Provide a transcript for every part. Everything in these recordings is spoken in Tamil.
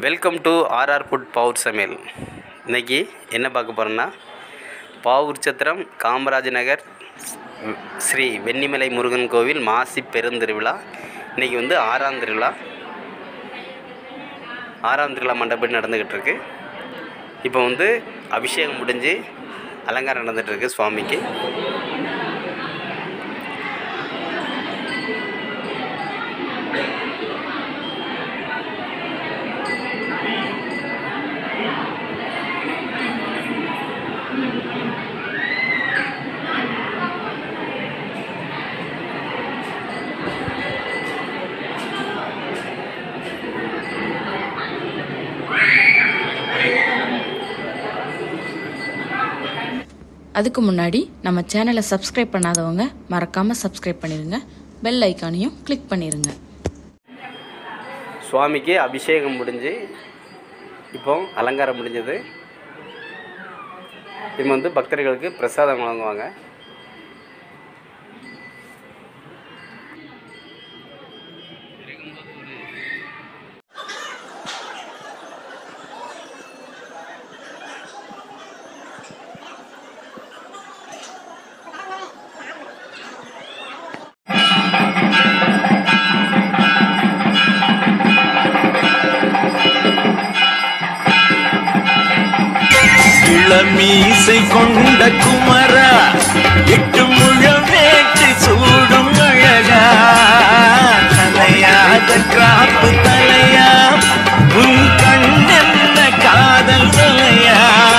Welcome to RR food Pavoor சமையல். இன்றைக்கி என்ன பார்க்க போகிறோன்னா, பாவூர் சத்திரம் காமராஜ் நகர் ஸ்ரீ வெண்ணிமலை முருகன் கோவில் மாசி பெருந்திருவிழா. இன்றைக்கி வந்து ஆறாம் திருவிழா மண்டபம் நடந்துக்கிட்டு இருக்கு. இப்போ வந்து அபிஷேகம் முடிஞ்சு அலங்காரம் நடந்துகிட்ருக்கு சுவாமிக்கு. அதுக்கு முன்னாடி நம்ம சேனலை சப்ஸ்கிரைப் பண்ணாதவங்க மறக்காமல் சப்ஸ்கிரைப் பண்ணிடுங்க, பெல் ஐக்கானையும் கிளிக் பண்ணிடுங்க. சுவாமிக்கு அபிஷேகம் முடிஞ்சு இப்போ அலங்காரம் முடிஞ்சது. இப்போ வந்து பக்தர்களுக்கு பிரசாதம் வழங்குவாங்க. மீசை கொண்ட குமரா, 8 முழம் வேட்டு சூடும் அழகா, தலையாத கிராப்பு தலையா, உன் கண்ணென்ன காதல் தலையா,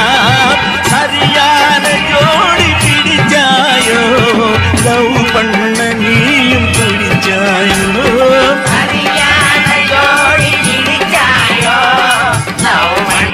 சரியான ஜோடி பிடிச்சாயோ, லவ் பண்ண நீயும் பிடிச்சாயோ, சரியான ஜோடி பிடிச்சாயோ, லவ் பண்ண.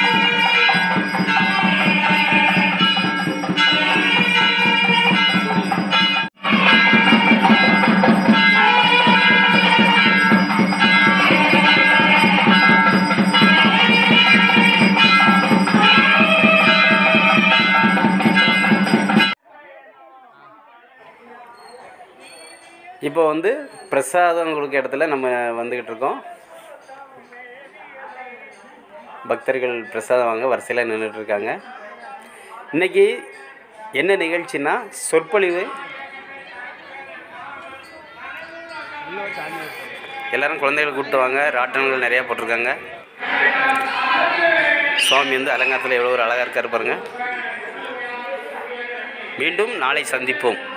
இப்போ வந்து பிரசாதம் கொடுக்க இடத்துல நம்ம வந்துக்கிட்டு இருக்கோம். பக்தர்கள் பிரசாதம் வாங்க வரிசையில் நின்றுட்டுருக்காங்க. இன்றைக்கி என்ன நிகழ்ச்சின்னா, சொற்பொழிவு. எல்லோரும் குழந்தைகள் கூப்பிட்டு வாங்க. ராட்டனங்கள் நிறையா போட்டிருக்காங்க. சுவாமி வந்து அலங்காரத்தில் எவ்வளோ ஒரு அழகாக இருக்கார் பாருங்கள். மீண்டும் நாளை சந்திப்போம்.